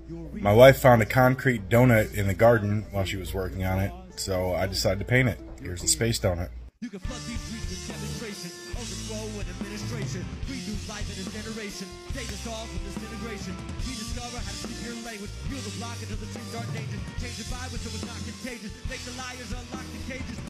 My wife found a concrete donut in the garden while she was working on it, so I decided to paint it. Here's the space donut. You can flood these streets with demonstration, overthrow and administration, redo life in this generation, take us all from this integration. We discover how to speak your language, heal the block until the streets aren't dangerous, change the vibe so it's not contagious, make the liars unlock the cages.